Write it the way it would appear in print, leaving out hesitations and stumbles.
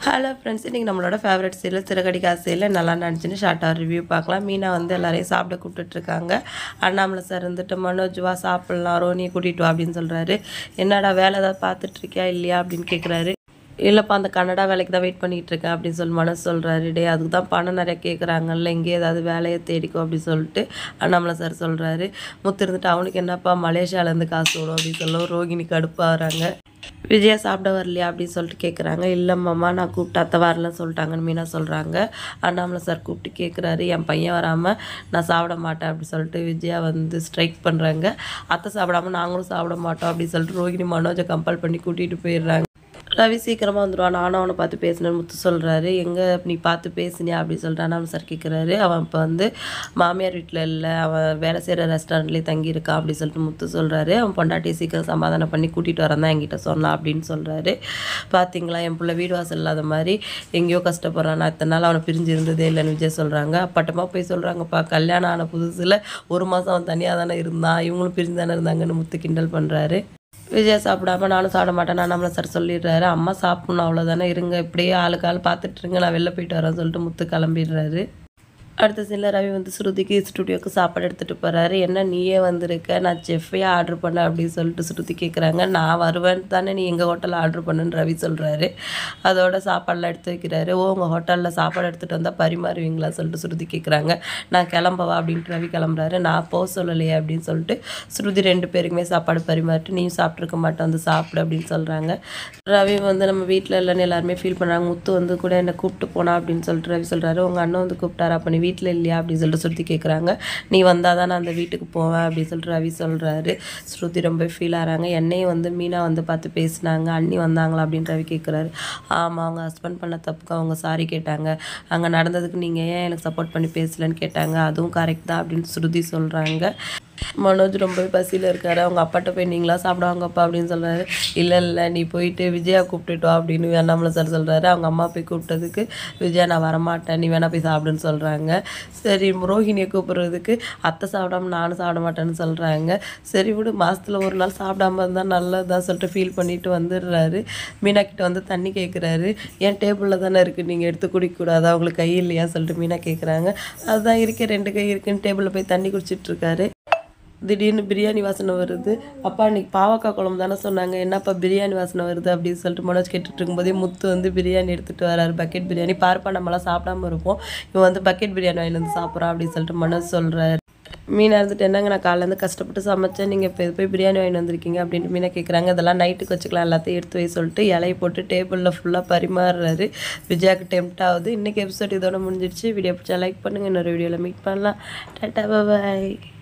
Hello friends, இன்றைக்கி நம்மளோட favourite serial Siragadikka ஆசையில் நல்லா நினச்சின்னு ஷார்ட்டாக ரிவ்யூ பார்க்கலாம். மீனா வந்து எல்லாரையும் சாப்பிட கூப்பிட்டுட்ருக்காங்க. அண்ணாமலை சார் வந்துட்டு மனோஜ் வா சாப்பிட்லாம், ரோனியை கூட்டிகிட்டு வா அப்படின்னு சொல்கிறாரு. என்னடா வேலை ஏதாவது பார்த்துட்ருக்கியா இல்லையா அப்படின்னு கேட்குறாரு. இல்லைப்பா, அந்த கன்னடா வேலைக்கு தான் வெயிட் பண்ணிகிட்டு இருக்கேன் அப்படின்னு சொல்லி மனோஜ் சொல்கிறாரு. டே, அதுக்கு தான் பணம் நிறைய கேட்குறாங்கல்ல, இங்கே ஏதாவது வேலையை தேடிக்கும் அப்படின்னு சொல்லிட்டு அண்ணாமலை சார் சொல்கிறாரு. முத்து இருந்துட்டு அவனுக்கு என்னப்பா மலேசியாவிலேருந்து காசு விடும் அப்படின்னு சொல்ல ரோகிணி கடுப்பாகிறாங்க. விஜயா சாப்பிட வரலையா அப்படின்னு சொல்லிட்டு கேட்குறாங்க. இல்லைம்மாம்மா, நான் கூப்பிட்டு அத்தை வரலன்னு சொல்லிட்டாங்கன்னு மீனா சொல்கிறாங்க. அண்ணாமலை சார் கூப்பிட்டு கேட்குறாரு, என் பையன் வராமல் நான் சாப்பிட மாட்டேன் அப்படின்னு சொல்லிட்டு விஜயா வந்து ஸ்ட்ரைக் பண்ணுறாங்க. அத்தை சாப்பிடாம நாங்களும் சாப்பிட மாட்டோம் அப்படின்னு சொல்லிட்டு ரோகிணி மனோஜை கம்பல் பண்ணி கூட்டிகிட்டு போயிடுறாங்க. ரவி சீக்கிரமாக வந்துடுவான், நானும் அவனை பார்த்து பேசினேன்னு முத்து சொல்கிறாரு. எங்கே நீ பார்த்து பேசினியா அப்படின்னு சொல்லிட்டு அண்ணாமலை சார் கேட்குறாரு. அவன் இப்போ வந்து மாமியார் வீட்டில் இல்லை, அவன் வேலை செய்கிற ரெஸ்டாரண்ட்லேயே தங்கியிருக்கான் அப்படின்னு சொல்லிட்டு முத்து சொல்கிறாரு. அவன் பொண்டாட்டியை சீக்கிரம் சமாதானம் பண்ணி கூட்டிகிட்டு வரேன் தான் என்கிட்ட சொன்னான் அப்படின்னு சொல்கிறாரு. பார்த்தீங்களா, என் பிள்ளை வீடு வாசல் இல்லாத மாதிரி எங்கேயோ கஷ்டப்படுறான், நான் இத்தனை நாள் அவனை பிரிஞ்சு இருந்ததே இல்லைன்னு விஜய் சொல்கிறாங்க. அப்பட்டமாக போய் சொல்கிறாங்கப்பா, கல்யாணம் ஆன புதுசில் 1 மாதம் அவன் தனியாக தானே இருந்தான், இவங்களும் பிரிஞ்சு தானே இருந்தாங்கன்னு முத்து கிண்டல் பண்ணுறாரு. விஜய் சாப்பிடாம நானும் சாப்பிட மாட்டேன் நான் நம்மளை சார் சொல்லிடுறாரு. அம்மா சாப்பிட்ணும் அவ்வளோதானே, இருங்க இப்படியே ஆளுக்கு ஆள் பார்த்துட்ருங்க, நான் வெளில போயிட்டு வரேன்னு சொல்லிட்டு முத்து கிளம்பிடுறாரு. அடுத்த சீனில் ரவி வந்து ஸ்ருதிக்கு ஸ்டுடியோக்கு சாப்பாடு எடுத்துகிட்டு போகிறாரு. என்ன நீயே வந்திருக்க, நான் செஃப்பையே ஆர்டர் பண்ணேன் அப்படின்னு சொல்லிட்டு ஸ்ருதி கேட்குறாங்க. நான் வருவேன்னு தானே நீ எங்கள் ஹோட்டலில் ஆர்டர் பண்ணுன்னு ரவி சொல்கிறாரு. அதோட சாப்பாடெலாம் எடுத்து வைக்கிறாரு. உங்கள் ஹோட்டலில் சாப்பாடு எடுத்துகிட்டு வந்தால் பரிமாறுவீங்களா சொல்லிட்டு ஸ்ருதி கேட்குறாங்க. நான் கிளம்பவா அப்படின்ட்டு ரவி கிளம்புறாரு. நான் போக சொல்லலையே அப்படின்னு சொல்லிட்டு ஸ்ருதி 2 பேருக்குமே சாப்பாடு பரிமாறிட்டு நீயும் சாப்பிட்ருக்க மாட்டேன் வந்து சாப்பிடு அப்படின்னு சொல்கிறாங்க. ரவி வந்து நம்ம வீட்டில் இல்லைன்னு எல்லாருமே ஃபீல் பண்ணுறாங்க. முத்து வந்து கூட என்னை கூப்பிட்டு போனா அப்படின்னு சொல்லிட்டு ரவி சொல்கிறாரு. உங்கள் அண்ணன் வந்து கூப்பிட்டாரா, அப்போ நீ வீட்டில் இல்லையா அப்படின்னு சொல்லிட்டு ஸ்ருதி கேட்குறாங்க. நீ வந்தால் தான் நான் அந்த வீட்டுக்கு போவேன் அப்படின்னு சொல்லிட்டு ரவி சொல்கிறாரு. ஸ்ருதி ரொம்ப ஃபீல் ஆகிறாங்க. என்னையும் வந்து மீனா வந்து பார்த்து பேசினாங்க, அண்ணி வந்தாங்களா அப்படின்னு ரவி கேட்குறாரு. ஆமாம், அவங்க ஹஸ்பண்ட் பண்ண தப்புக்கு அவங்க சாரி கேட்டாங்க, அங்கே நடந்ததுக்கு நீங்கள் ஏன் எனக்கு சப்போர்ட் பண்ணி பேசலன்னு கேட்டாங்க, அதுவும் கரெக்ட் தான் அப்படின்னு ஸ்ருதி சொல்கிறாங்க. மனோஜ் ரொம்ப பசியில் இருக்காரு. அவங்க அப்பாட்ட போய் நீங்களா சாப்பிடுவாங்கப்பா அப்படின்னு சொல்கிறாரு. இல்லை நீ போயிட்டு விஜயா கூப்பிட்டுட்டு வா அப்படின்னு அண்ணாமலை சார் சொல்கிறாரு. அவங்க அம்மா போய் கூப்பிட்டதுக்கு விஜயா நான் வரமாட்டேன், நீ வேணா போய் சாப்பிடுன்னு சொல்கிறாங்க. சரி, ரோஹிணியை கூப்பிட்றதுக்கு அத்தை சாப்பிடாம நானும் சாப்பிட மாட்டேன்னு சொல்கிறாங்க. சரி விடு, மாதத்தில் 1 நாள் சாப்பிடாம இருந்தால் நல்லதுதான் சொல்லிட்டு ஃபீல் பண்ணிட்டு வந்துடுறாரு. மீனா கிட்ட வந்து தண்ணி கேட்குறாரு. ஏன் டேபிளில் தானே இருக்குது, நீங்கள் எடுத்து குடிக்கக்கூடாது, அவங்களுக்கு கை இல்லையா சொல்லிட்டு மீனா கேட்குறாங்க. அதுதான் இருக்கே 2 கை இருக்குன்னு டேபிளில் போய் தண்ணி குடிச்சிட்ருக்காரு. திடீர்னு பிரியாணி வாசனை வருது. அப்பா இன்னைக்கு பாவக்காய் குழம்பு தானே சொன்னாங்க, என்னப்பா பிரியாணி வாசனை வருது அப்படின்னு சொல்லிட்டு மனோஜ் கேட்டுட்டு இருக்கும்போதே முத்து வந்து பிரியாணி எடுத்துகிட்டு வராரு. பக்கெட் பிரியாணி. பார்ப்பா நம்மளாம் சாப்பிடாம இருப்போம், இவன் வந்து பக்கெட் பிரியாணி வாங்கி வந்து சாப்பிட்றான் அப்படின்னு சொல்லிட்டு மனோஜ் சொல்கிறாரு. மீனா இருந்துட்டு என்னங்க, நான் காலையிலேருந்து கஷ்டப்பட்டு சமைச்சேன், நீங்கள் இப்போ போய் பிரியாணி வாங்கிட்டு வந்திருக்கீங்க அப்படின்ட்டு மீனா கேட்குறாங்க. இதெல்லாம் நைட்டுக்கு வச்சுக்கலாம், எல்லாத்தையும் எடுத்து வை சொல்லிட்டு இலையை போட்டு டேபிளில் ஃபுல்லாக பரிமாறுறாரு. விஜயாவுக்கு டெம்ட் ஆகுது. இன்றைக்கி எபிசோட் இதோட முடிஞ்சிடுச்சு. வீடியோ பிடிச்சா லைக் பண்ணுங்கள், இன்னொரு வீடியோவில் மீட் பண்ணலாம். டாட்டா, பாய்.